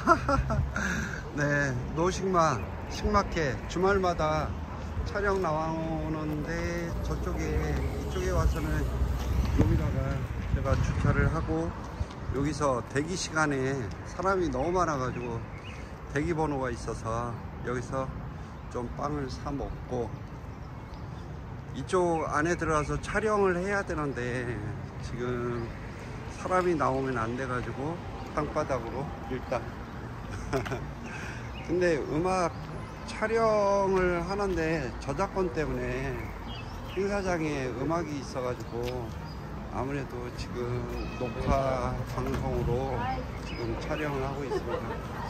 네, 노식마 식마켓 주말마다 촬영 나오는데 이쪽에 와서는 여기다가 제가 주차를 하고 여기서 대기 시간에 사람이 너무 많아 가지고 대기 번호가 있어서 여기서 좀 빵을 사 먹고 이쪽 안에 들어가서 촬영을 해야 되는데 지금 사람이 나오면 안 돼 가지고 땅바닥으로 일단 근데 음악 촬영을 하는데 저작권 때문에 행사장에 음악이 있어 가지고 아무래도 지금 녹화 방송으로 지금 촬영을 하고 있습니다.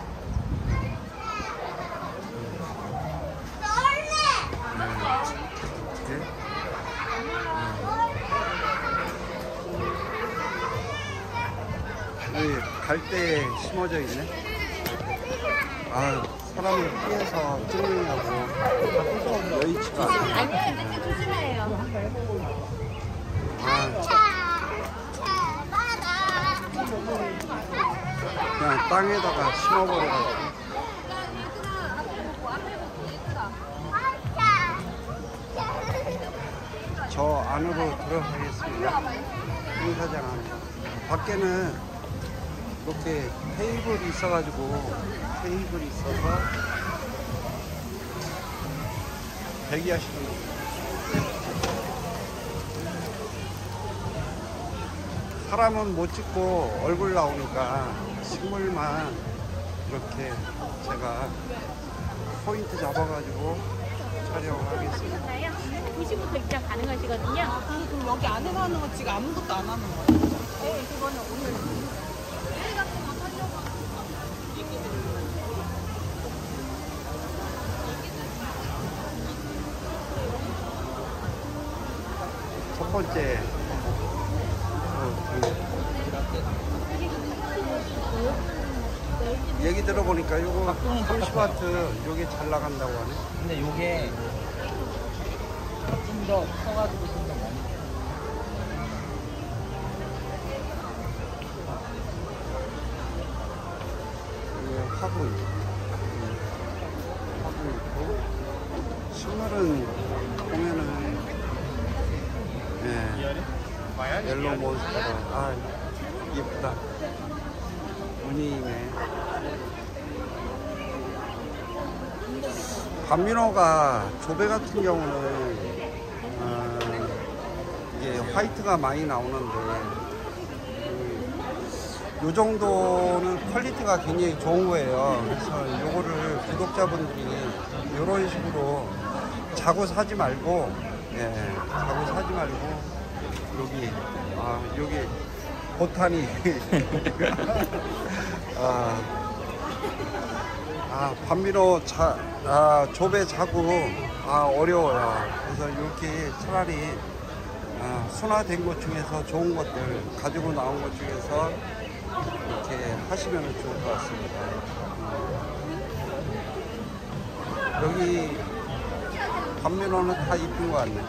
여기 갈대에 심어져 있네. 아, 사람을 피해서 찍느냐고 여의치가 않네. 아니요, 조심해요. 그냥 땅에다가 심어버려가지고. 저 안으로 들어가겠습니다. 행사장 안에. 밖에는 이렇게 테이블이 있어가지고 테이블이 있어서 대기하시는 거예요. 사람은 못 찍고 얼굴 나오니까 식물만 이렇게 제가 포인트 잡아가지고 촬영을 하겠습니다. 2시부터 입장 가능하시거든요. 그럼 여기 안에 가는 거 지금 아무것도 안 하는 거예요? 네, 그거는 오늘. 첫 번째 얘기 들어보니까 요거 30와트 요게 잘 나간다고 하네. 근데 요게 좀 더 커가지고 좀 더 많이 하고 있고 식물은 보면은 옐로우 몬스터 아 예쁘다. 무늬네. 밤민호가 조배 같은 경우는 이게 화이트가 많이 나오는데 요 정도는 퀄리티가 굉장히 좋은 거예요. 그래서 요거를 구독자분들이 요런 식으로 자고 사지 말고 자고 사지 말고 여기 보타니 밤민호 조배 자고 어려워요. 그래서 이렇게 차라리 순화된 것 중에서 좋은 것들 가지고 나온 것 중에서 이렇게 하시면 좋을 것 같습니다. 여기 밤민호는 다 이쁜 것 같네.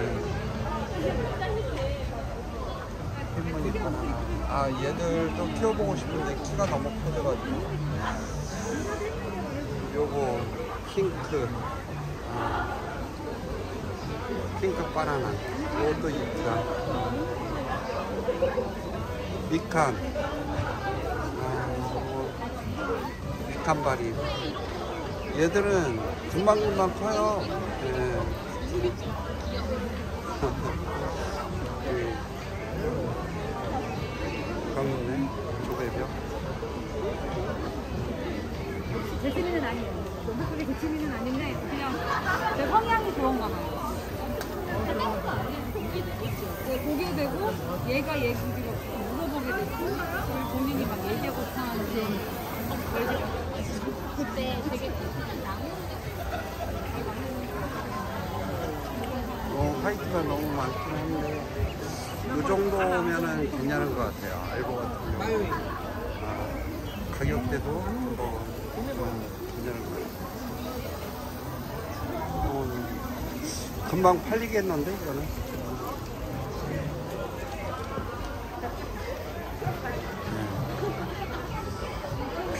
흰무늬 바나나. 얘들도 키워보고 싶은데 키가 너무 커져가지고 요거 핑크 바나나 이것도 이쁘다. 미칸 미칸바리 얘들은 금방금방 커요. 그렇네. 조개벽 제스민은 아니에요. 너무 크게 제스민은 아닌데 그냥 제 성향이 그런가 봐요. 보게 되고 얘가 얘기가 물어보게 되고 그걸 본인이 막 얘기하고 하는데 그때 되게 화이트가 너무 많긴 한데 이 정도면은 괜찮은 것 같아요. 알고 같은 경우 가격대도 좀 괜찮은 것 같아요. 금방 팔리겠는데 이거는.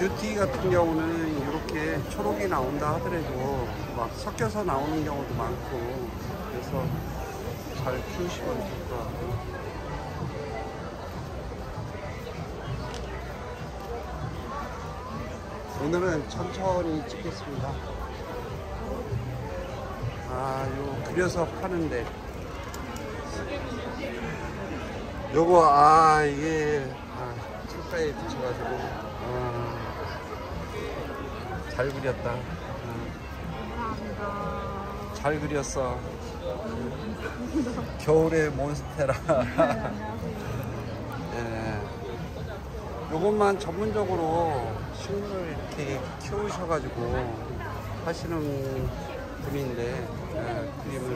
뷰티 같은 경우는 이렇게 초록이 나온다 하더라도 막 섞여서 나오는 경우도 많고, 그래서 잘 키우시면 좋을 것 같고. 오늘은 천천히 찍겠습니다. 요 그려서 파는데 요거 이게 책가에 붙여가지고 잘 그렸다. 잘 그렸어. 겨울의 몬스테라. 예. 요것만 전문적으로 식물을 이렇게 키우셔가지고 하시는 분인데, 그림을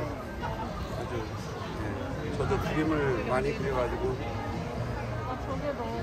아주, 저도 그림을 많이 그려가지고. 저게 너무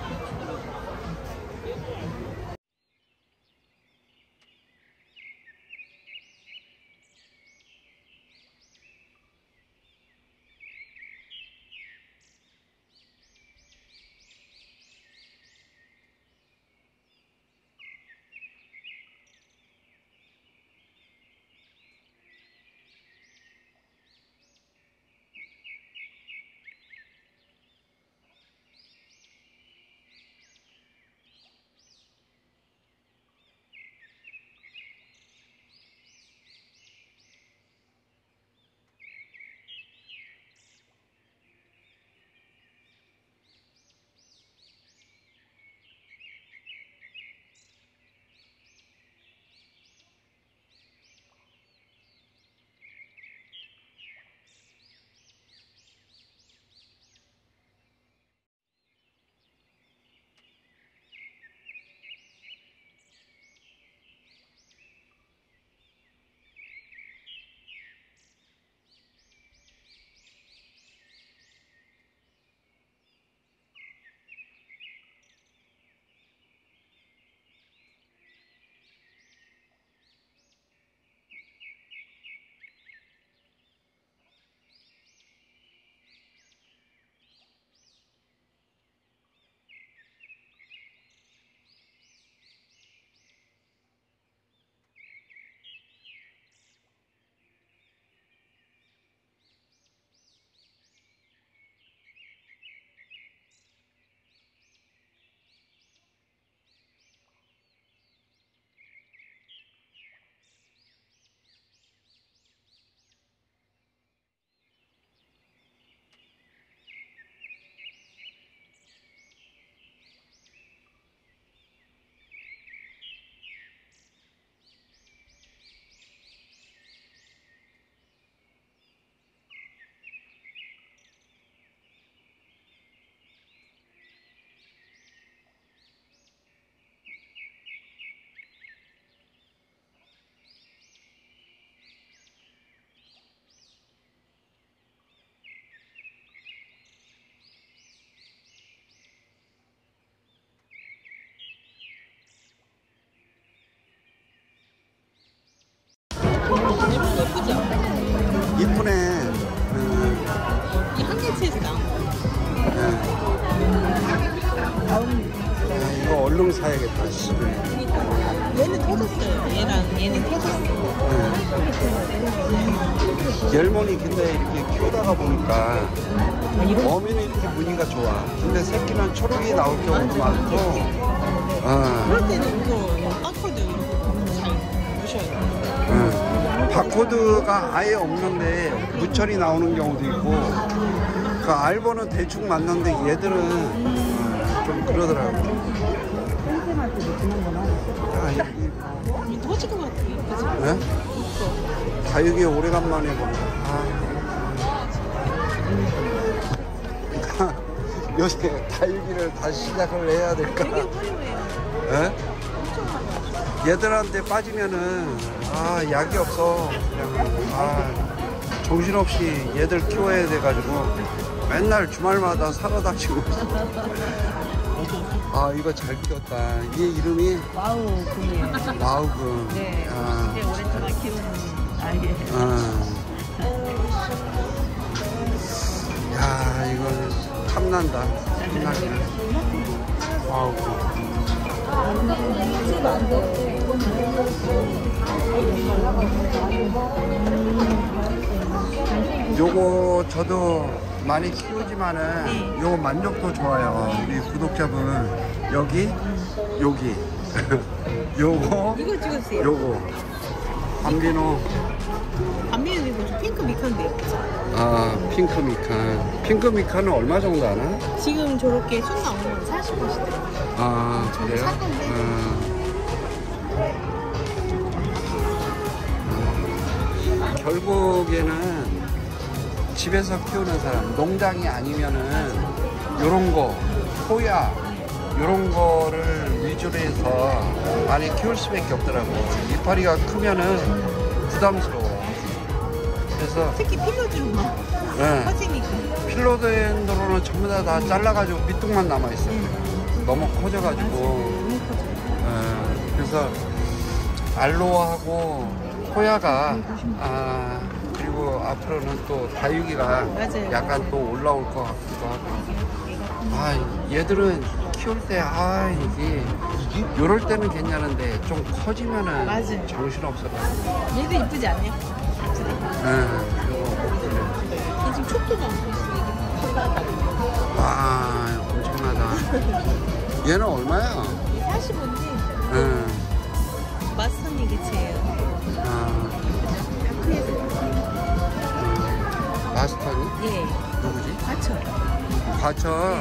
이쁘네. 이 한 개치 있어. 이거 얼른 사야겠다. 씨. 얘는 터졌어요. 얘는 터졌어. 열무니 근데 이렇게 키우다가 보니까 어미는 이렇게 무늬가 좋아. 근데 새끼는 초록이 나올 경우도 많고. 그럴 때는 이거 바코드 잘 무셔야 돼. 바코드가 아예 없는데 무철이 나오는 경우도 있고. 그 알버는 대충 맞는데 얘들은 좀 그러더라고. 이 터질 것 같아. 그치? 네? 다육이 오래간만에 보네. 요새 다육이를 다시 시작을 해야 될까? 되게 화려해요. 예? 얘들한테 빠지면은 약이 없어. 그냥 정신없이 얘들 키워야 돼가지고 맨날 주말마다 사러 다니고. 이거 잘 키웠다. 얘 이름이 와우금이에요. 와우금. 네. 이제 오랫동안 키우는 아이예요. 야, 이거 탐난다. 탐나네. 와우금. 하시면 안 돼요. 요거 저도 많이 키우지만은 요 만족도 좋아요. 우리 구독자분 여기 여기 요거 이거 찍어주세요. 요거 밤비노 밤비는 이거 핑크 미칸데 예쁘죠? 아 핑크 미칸. 핑크 미칸은 얼마 정도 하나? 지금 저렇게 손 나오면 40원이더라고요. 아 그래요? 살 건데. 결국에는 집에서 키우는 사람, 농장이 아니면은 요런 거, 호야 요런 거를 위주로 해서 많이 키울 수밖에 없더라고. 이파리가 크면은 부담스러워. 그래서 특히 필로드로 막 네, 커지니까. 필로덴드로는 전부 다 잘라가지고 밑둥만 남아있어요. 너무 커져가지고. 너무 커져요. 그래서 알로하고 호야가 그리고 앞으로는 또 다육이가 맞아요. 약간 또 올라올 것 같기도 하고. 얘들은 키울 때 이게 요럴 때는 괜찮은데 좀 커지면은 맞아요. 정신없어가지고. 얘도 이쁘지 않아요? 얘 지금 촉도 많고 있어. 엄청나다. 얘는 얼마야? 이게 45인데 응. 마스터님 개체예요. 마스터니? 예. 누구지? 맞죠? 과천.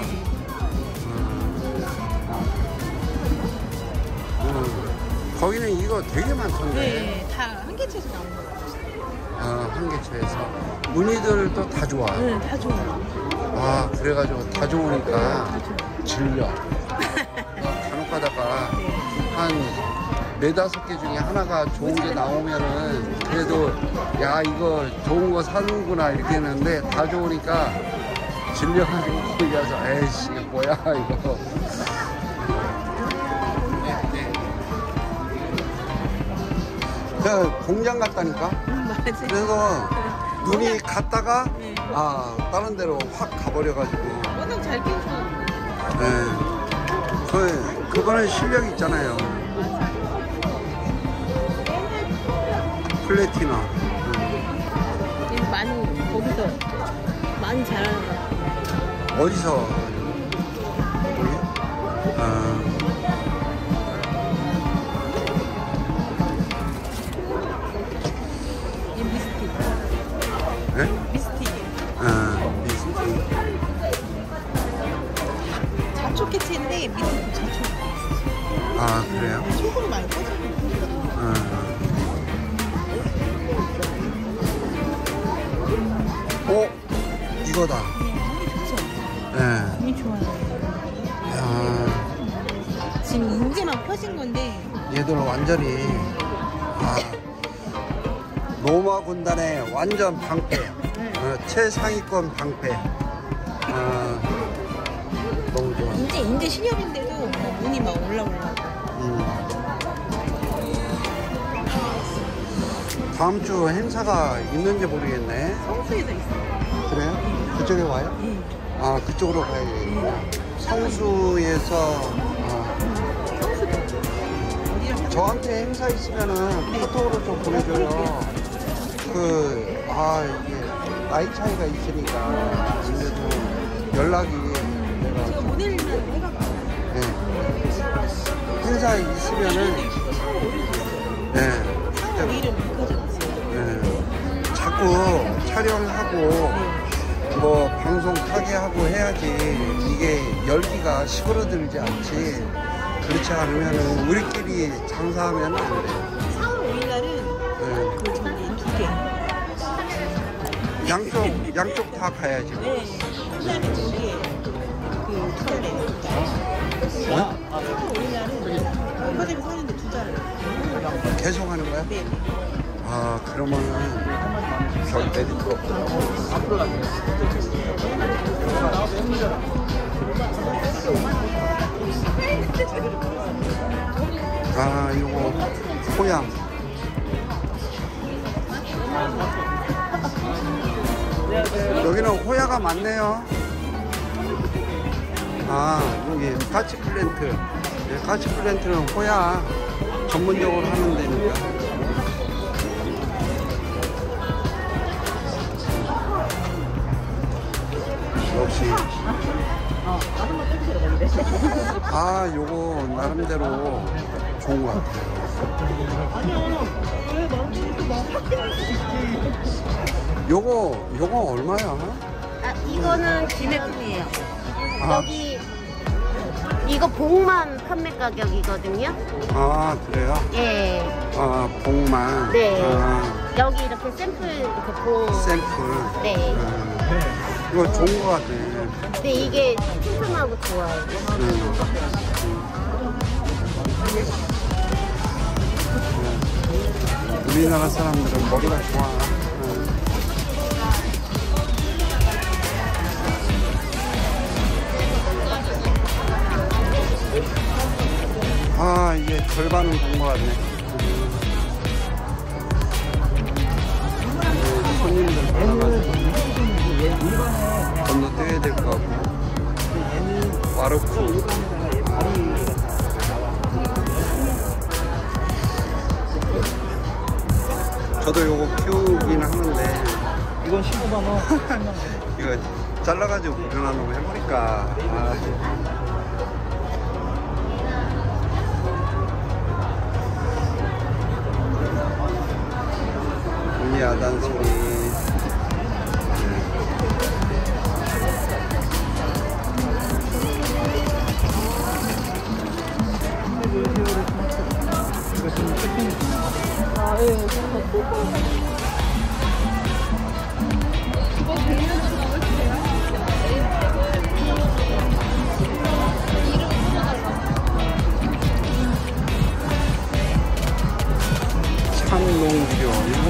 거기는 이거 되게 많던데. 네, 다 한 개체에서 나온 거예요. 한 개체에서. 무늬들도 다 좋아. 네, 다 좋아요. 그래가지고 다 좋으니까 질려. 간혹 가다가 한 4-5개 중에 하나가 좋은 게 나오면은 그래도 야 이거 좋은 거 사는구나 이렇게 했는데 다 좋으니까 질려가지고 거기 가서 에이씨 뭐야 이거. 저 공장 갔다니까. 맞아요. 그래서 눈이 갔다가 다른 데로 확 가버려가지고. 워낙 잘 키우셔. 그거는 실력이 있잖아요. 플래티나. 많이 거기서 많이 자라는 거. 어디서? 얘 미스틱. 네? 미스틱이에요. 미스틱. 자초 개체인데 밑에 자초. 그래요? 속으로 많이 꺼져요. 이거다. 향이 좋죠? 네. 향이 좋아요. 지금 이제만 펴진 건데 얘들 완전히 노마 군단의 완전 방패. 최상위권 방패. 너무 좋아. 이제 신협인데도 눈이 막 올라오려고. 다음 주 행사가 있는지 모르겠네. 성수에도 있어요. 그래요? 그쪽에 와요? 네. 그쪽으로 가야겠구나. 성수에서 어디랑 저한테 행사 있으면은 카톡으로 좀 보내줘요. 이게 나이 차이가 있으니까 아무래도 연락이 내가 제가 모델만 해봤어요. 행사 있으면은 4월 5일은 못 가져갔어요. 자꾸 촬영하고 뭐 방송 타게 하고 해야지 이게 열기가 시끄러들지 않지. 그렇지 않으면은 우리끼리 장사하면 안 돼. 4월 5일 날은 그 저기 2개. 양쪽 다 가야지. 네. 한 달에 2개. 그 2달에 2달. 4월 5일 날은 백화점에 사는데 2달을. 계속 하는 거야? 네. 그러면은 별 메리트가 없더라고. 이거 호양. 여기는 호야가 많네요. 여기 파치 플랜트. 가치 플랜트는 호야 전문적으로 하는 데니까. 역시 아 요거 나름대로 좋은 것 같아요. 요거 얼마야? 아, 이거는 기내품이에요. 아. 여기 이거 봉만 판매 가격이거든요. 아 그래요? 예. 아 봉만. 네. 아, 여기 이렇게 샘플 이렇게 봉. 샘플. 네. 이거 좋은 것 같네. 근데 이게 튼튼하고 좋아요. 우리나라 사람들은 머리가 좋아. 아 이게 절반은 본 것 같네. 손님들 많아가지고 건너뛰어야 될 것 같고. 와르프 저도 요거 키우긴 하는데 이건 15만원. 이거 잘라가지고 불편한 거 해보니까 야단 소리. 아, 예. 이거 100년 전 나올게요. 참농비료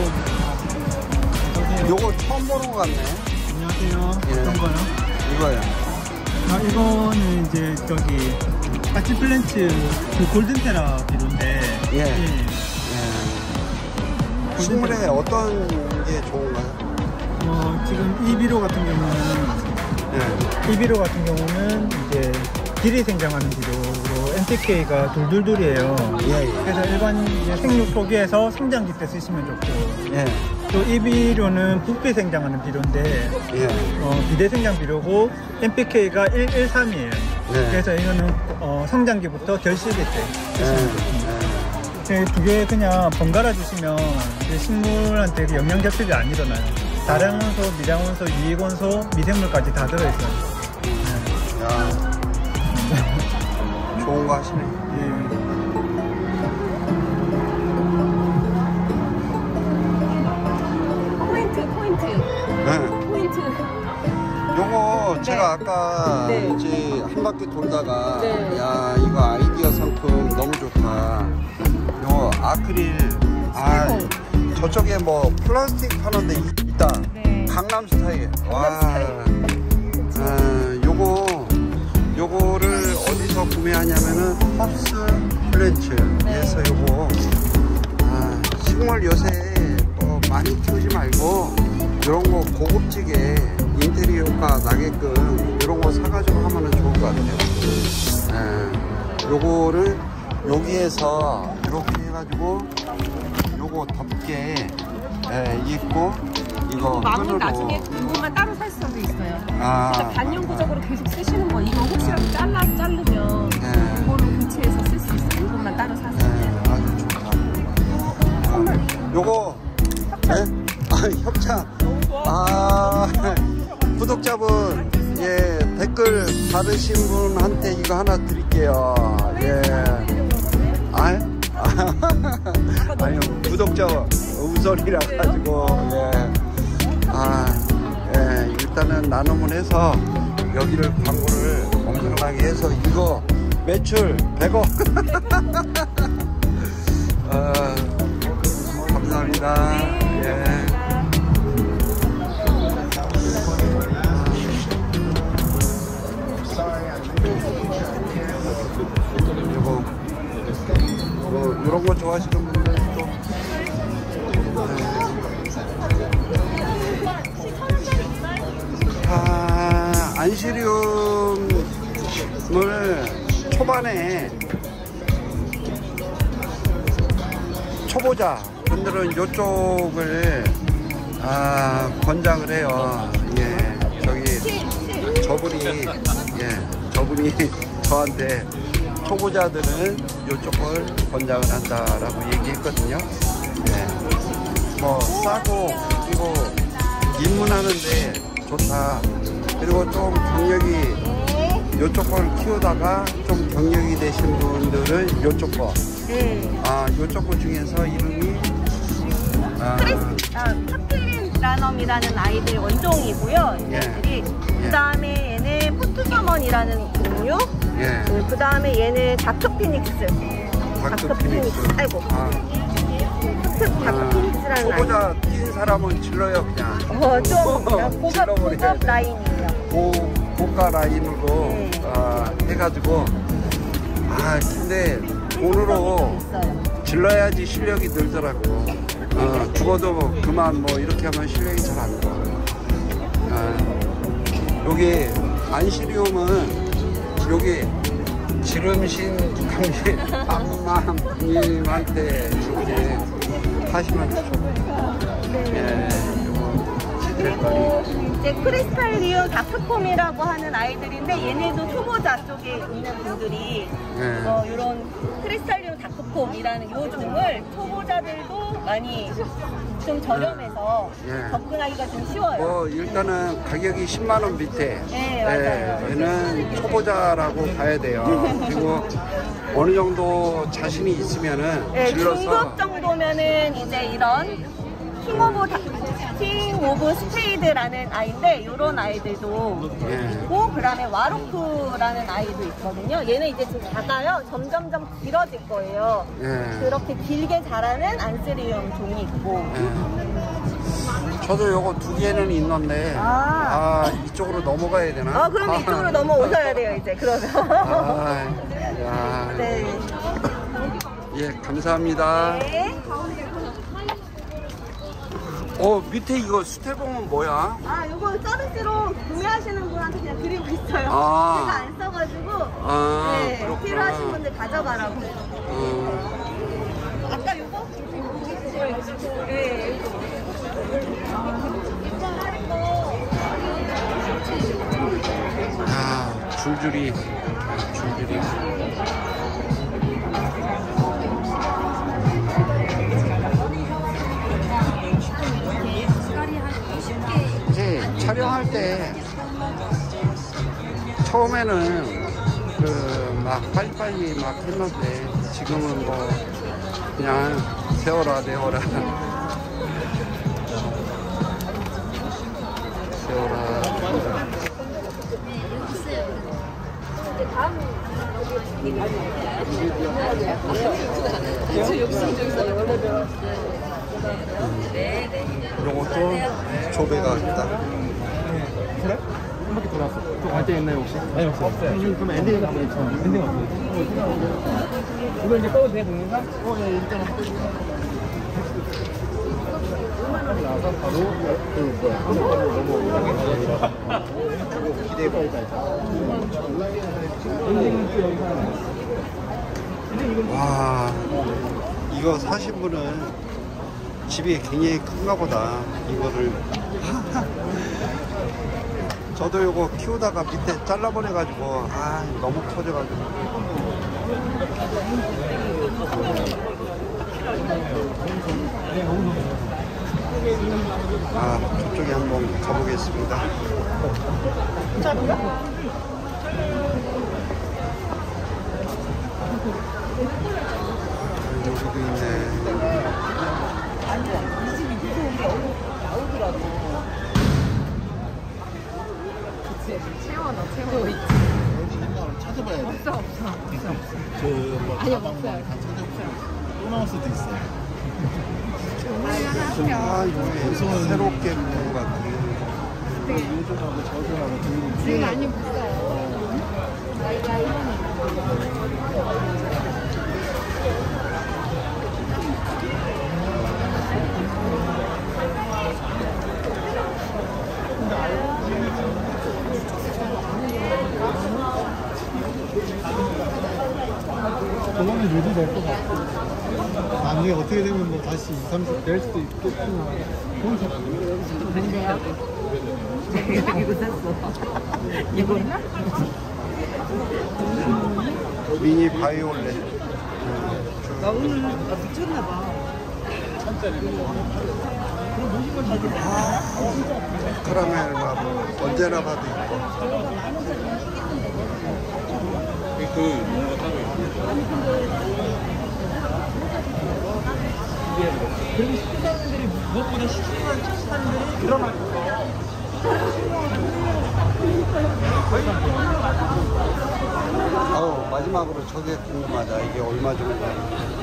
요거 처음 보는 것 같네. 안녕하세요. 예. 어떤 거요? 이거요. 아, 이거는 이제 저기 가치 플랜트 그 골든테라 비료인데. 예. 예. 식물에 어떤 게 좋은가요? 지금 이 비료 같은 경우는 예. 이 비료 같은 경우는 이제 길이 생장하는 비료로 NPK가 돌돌돌이에요. 예, 예. 그래서 일반 이제 생육 초기에서 성장기 때 쓰시면 좋고. 예. 또 이 비료는 부피 생장하는 비료인데 예. 비대 생장 비료고 NPK가 113이에요. 네. 그래서 이거는 성장기부터 결실기 때 쓰시면 좋습니다. 두 개 그냥 번갈아 주시면 이제 식물한테 그 영양 결핍이 안 일어나요. 다량원소, 미량원소, 유익원소, 미생물까지 다 들어있어요. 야. 좋은 거 하시네. 예. 포인트. 네. 포인트. 요거 제가 아까 네. 이제 한 바퀴 돌다가 네. 야 이거 아이디어 상품 너무 좋다. 요거 아크릴 저쪽에 뭐 플라스틱 파는 데 있다. 네. 강남 스타일. 와. 요거를 어디서 구매하냐면은 헙스 플랜츠에서 요거 식물 요새 뭐 많이 키우지 말고 이런 거 고급지게 인테리어 효과 나게끔 이런 거 사가지고 하면은 좋을 것 같아요. 요거를 여기에서 이렇게 해가지고 요거 덮개 입고 이거 마음은 끈으로 나중에 이것만 따로 살 수도 있어요. 아, 그러니까 반영구적으로 계속 쓰시는 거. 이거 혹시라도 자르면 네. 이거를 교체해서 쓸 수 있어요. 이것만 따로 사서. 아주 좋다. 요거 협찬. 구독자분 댓글 받으신 분한테 이거 하나 드릴게요. 예. 아니요 구독자 우선이라 가지고 일단은 나눔을 해서 여기를 광고를 엄청나게 해서 이거 매출 100억. 감사합니다. 예. 이런 거 좋아하시는 분들 또 안시륨을 초반에 초보자 분들은 이쪽을 권장을 해요. 예, 저분이 저한테 초보자들은 이쪽을 권장을 한다라고 얘기했거든요. 예, 뭐 싸고 그리고 입문하는데 좋다. 그리고 좀 경력이 이쪽 걸 키우다가 좀 경력이 되신 분들은 이쪽 거. 이쪽 거 중에서 이름이 카틀린 라넘이라는 아이들 원종이고요. 얘네들이. 그 다음에 얘는 포트서먼이라는 종류. 그 다음에 얘는 다크피닉스. 아이고. 다크피닉스라는 초보자 뛴 사람은 질러요 그냥. 좀 고급 라인이에요. 고가 라인으로 해가지고 근데 돈으로 질러야지 실력이 늘더라고. 죽어도 그만 뭐 이렇게 하면 실력이 잘 안 나. 여기 안시리움은 여기 지름신 강신 악마님한테 이렇게 하시면 이제 크리스탈리움 다크폼이라고 하는 아이들인데 얘네도 초보자 쪽에 있는 분들이 이런 크리스탈리움 다크폼이라는 요 종을 초보자들도 많이 좀 저렴해서 접근하기가 좀 쉬워요. 일단은 가격이 10만 원 밑에. 맞아요. 얘는 초보자라고 봐야 돼요. 그리고 어느 정도 자신이 있으면은 질러서 중급 정도면은 이제 이런 킹 오브 스페이드라는 아이인데 이런 아이들도 있고 그 다음에 와로크라는 아이도 있거든요. 얘는 이제 좀 작아요. 점점점 길어질 거예요. 그렇게 길게 자라는 안스리움 종이 있고. 저도 요거 두 개는 있는데 이쪽으로 넘어가야 되나? 그럼 이쪽으로 넘어오셔야 돼요 이제. 그러면. 네. 예, 감사합니다. 네. 밑에 이거 스테봉은 뭐야? 요거 서비스로 구매하시는 분한테 그냥 드리고 있어요. 제가 안 써가지고. 그렇구나. 필요하신 분들 가져가라고. 아까 요거? 네. 줄줄이. 촬영할 때 처음에는 막 빨리빨리 막 했는데 지금은 뭐 그냥 세워라 세워라. 요것도 조배가 있다. 그래? 한 바퀴 돌았어. 또 갈 데 있나요 혹시? 아니 없어요. 그럼 엔딩 한번 있죠. 엔딩 없어요. 이거 이제 꺼도 돼 동영상? 네 일단 나와서 바로 기대고. 와, 이거 사신 분은 집이 굉장히 큰가 보다. 이거를 저도 이거 키우다가 밑에 잘라버려가지고 너무 커져가지고 저쪽에 한번 가보겠습니다. 여기도 있네. 찾아봐야 돼. 없어. 아니 없어요. 또 나올 수도 있어요. 이게 새롭게 본 것 같아요. 요즘하고 저전하고 되게 많이 붙어요. 그거는 요즘 될것 같고. 나중에 어떻게 되면 뭐 다시 20, 30 될 수도 있겠구나. 그런 생각. 미니 바이올렛. 나 오늘 미쳤나봐. 카라멜 밥 언제나 봐도 있고. 그리고 식사하는들이 무엇보다 식사하는 들이 늘어나고 있어요. 아우, 마지막으로 저게 궁금하다. 이게 얼마 정도?